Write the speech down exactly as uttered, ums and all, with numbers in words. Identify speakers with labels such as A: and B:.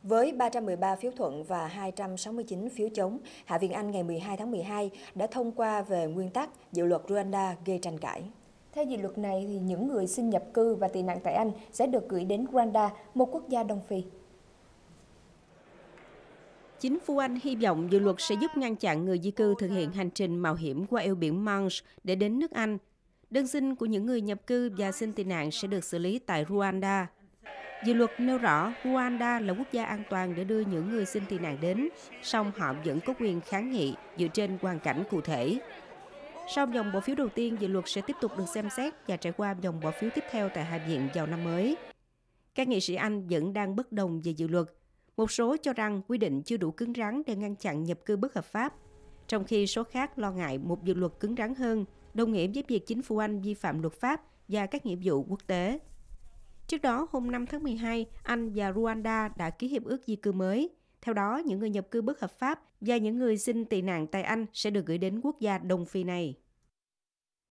A: Với ba trăm mười ba phiếu thuận và hai trăm sáu mươi chín phiếu chống, Hạ viện Anh ngày mười hai tháng mười hai đã thông qua về nguyên tắc dự luật Rwanda gây tranh cãi.
B: Theo dự luật này, thì những người xin nhập cư và tị nạn tại Anh sẽ được gửi đến Rwanda, một quốc gia Đông Phi.
C: Chính phủ Anh hy vọng dự luật sẽ giúp ngăn chặn người di cư thực hiện hành trình mạo hiểm qua eo biển Manche để đến nước Anh. Đơn xin của những người nhập cư và xin tị nạn sẽ được xử lý tại Rwanda. Dự luật nêu rõ Rwanda là quốc gia an toàn để đưa những người xin tị nạn đến, song họ vẫn có quyền kháng nghị dựa trên hoàn cảnh cụ thể. Sau vòng bỏ phiếu đầu tiên, dự luật sẽ tiếp tục được xem xét và trải qua vòng bỏ phiếu tiếp theo tại Hạ viện vào năm mới. Các nghị sĩ Anh vẫn đang bất đồng về dự luật. Một số cho rằng quy định chưa đủ cứng rắn để ngăn chặn nhập cư bất hợp pháp, trong khi số khác lo ngại một dự luật cứng rắn hơn, đồng nghĩa với việc chính phủ Anh vi phạm luật pháp và các nghĩa vụ quốc tế. Trước đó, hôm năm tháng mười hai, Anh và Rwanda đã ký hiệp ước di cư mới. Theo đó, những người nhập cư bất hợp pháp và những người xin tị nạn tại Anh sẽ được gửi đến quốc gia Đông Phi này.